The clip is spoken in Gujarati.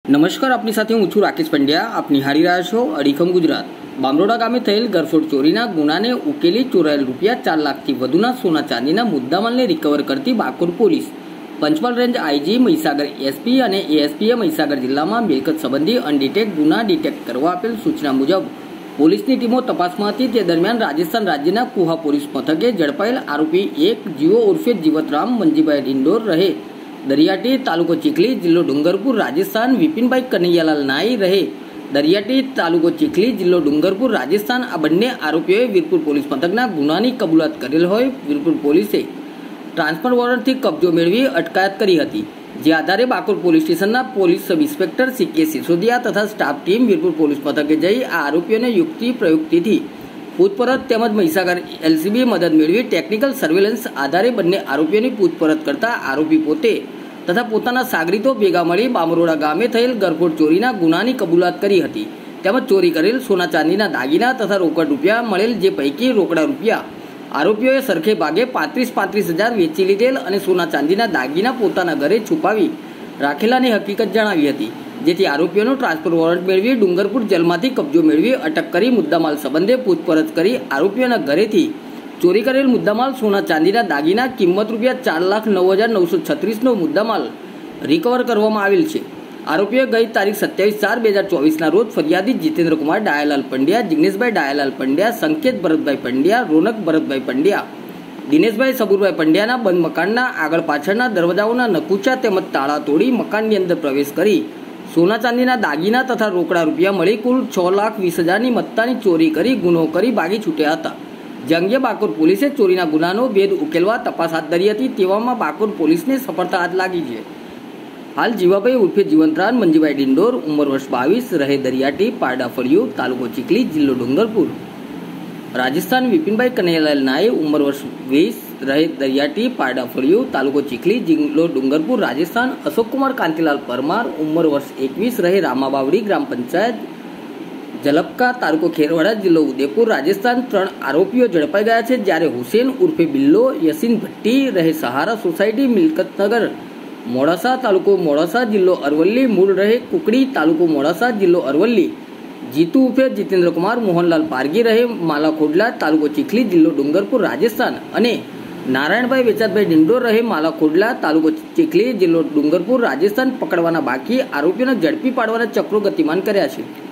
નમસ્કાર, આપની સાથે હું છું રાકેશ પંડ્યા. આપ નિહાળી રહ્યા છો અડીખમ ગુજરાત. બામરોડા ગામે થયેલ ગરફોડ ચોરીના ગુનાને ઉકેલી ચોરાયેલ ₹4 લાખથી વધુના સોના ચાંદીના મુદ્દામાલને રિકવર કરતી Bakor police. Panchmahal range IG Mahisagar SP અને એએસપીએ મહીસાગર જિલ્લામાં મિલકત સંબંધી અનડિટેક્ટ ગુના ડિટેક્ટ કરવા આપેલ સૂચના મુજબ પોલીસની ટીમો તપાસમાં હતી. તે દરમિયાન રાજસ્થાન રાજ્યના કુહા પોલીસ મથકે ઝડપાયેલ આરોપી એક જીવો ઉર્ફે જીવતરામ મંજીભાઈ ડિંડોર રહે દરિયાટી, તાલુકો ચીખલી, જિલ્લો ડુંગરપુર, રાજસ્થાન, વિપિનભાઈ કનૈયાલાલ નાઈ રહે દરિયાટી, તાલુકો ચીખલી, જિલ્લો ડુંગરપુર, રાજસ્થાન. આ બંને આરોપીઓએ વીરપુર પોલીસ મથકના ગુનાની કબૂલાત કરેલ હોય વીરપુર પોલીસે ટ્રાન્સફર વોરંટથી કબજો મેળવી અટકાયત કરી હતી. જે આધારે બાકોર પોલીસ સ્ટેશનના police sub inspector CK Sisodiya તથા સ્ટાફ ટીમ વીરપુર પોલીસ મથકે જઈ આ આરોપીઓને યુક્તિ પ્રયુક્તિથી પૂછપરછ તેમજ મહીસાગર LCB મદદ મેળવી ટેકનિકલ સર્વેલન્સ આધારે બંને આરોપીઓની પૂછપરછ કરતા આરોપી પોતે તથા પોતાના સાગરીતો ભેગા મળી બામરોડા ગામે થયેલ ગરફોડ ચોરીના ગુનાની કબૂલાત કરી હતી. તેમજ ચોરી કરેલ સોના ચાંદીના દાગીના તથા રોકડ રૂપિયા મળેલ, જે પૈકી રોકડા રૂપિયા આરોપીઓએ સરખે ભાગે 35,000 વેચી લીધેલ અને સોના ચાંદીના દાગીના પોતાના ઘરે છુપાવી રાખેલાની હકીકત જણાવી હતી. જેથી આરોપીઓનો ટ્રાન્સફર વોરંટ મેળવી ડુંગરપુર જેલમાંથી કબજો મેળવી અટક કરી મુદ્દામાલ સંબંધે પૂછપરછ કરી આરોપીઓના ઘરેથી ચોરી કરેલ મુદ્દામાલ સોના ચાંદીના દાગીના કિંમત ₹4,09,936નો મુદ્દામાલ રિકવર કરવામાં આવેલ છે. આરોપીએ ગઈ તારીખ 27/4/2024ના રોજ ફરિયાદી જીતેન્દ્રકુમાર ડાયાલાલ પંડ્યા, જિગ્નેશભાઈ ડાયાલાલ પંડ્યા, સંકેત ભરતભાઈ પંડ્યા, રોનક ભરતભાઈ પંડ્યા, દિનેશભાઈ સબુરભાઈ પંડ્યાના બંધ મકાનના આગળ પાછળના દરવાજાઓના નકુચા તેમજ તાળા તોડી મકાનની અંદર પ્રવેશ કરી સોના ચાંદીના દાગીના તથા રોકડા રૂપિયા મળી કુલ ₹6,20,000ની મત્તાની ચોરી કરી ગુનો કરી ભાગી છૂટ્યા હતા. જે અંગે બાકોર પોલીસે ચોરીના ગુનાનો ભેદ ઉકેલવા તપાસ હાથ ધરી હતી. તેવામાં બાકોર પોલીસને સફળતા હાથ લાગી છે. હાલ જીવાભાઈ ઉર્ફે જીવંતરામ મંજીભાઈ ડિંડોર, ઉંમર વર્ષ 22, રહે દરિયાટી, પારડા ફળિયું, તાલુકો ચીખલી, જિલ્લો ડુંગરપુર, રાજસ્થાન, વિપિનભાઈ કનૈયાલાલ નાઈ, ઉંમર વર્ષ 20, રહે દરિયાટી, પારડા ફળિયું, તાલુકો ચીખલી, જિલ્લો ડુંગરપુર, રાજસ્થાન, અશોકકુમાર કાંતિલાલ પરમાર, ઉંમર વર્ષ 21, રહે રામાબાવડી, ગ્રામ પંચાયત જલપકા, તાલુકો ખેરવાડા, જિલ્લો ઉદયપુર, રાજસ્થાન. 3 આરોપીઓ ઝડપાઈ ગયા છે. જ્યારે હુસેન ઉર્ફે બિલ્લો, યસીન ભટ્ટી, રહે સહારા સોસાયટી, મિલકતનગર, મોડાસા, તાલુકો મોડાસા, જિલ્લો અરવલ્લી, મૂળ રહે કુકડી, તાલુકો મોડાસા, જિલ્લો અરવલ્લી, જીતુ ઉર્ફે જીતેન્દ્રકુમાર મોહનલાલ પારગી, રહે માલાખોડલા, તાલુકો ચીખલી, જિલ્લો ડુંગરપુર, રાજસ્થાન અને નારાયણભાઈ વેચાતભાઈ ડિંડોર, રહે માલાખોડલા, તાલુકો ચીખલી, જિલ્લો ડુંગરપુર, રાજસ્થાન પકડવાના બાકી આરોપીઓને ઝડપી પાડવાના ચક્રો ગતિમાન કર્યા છે.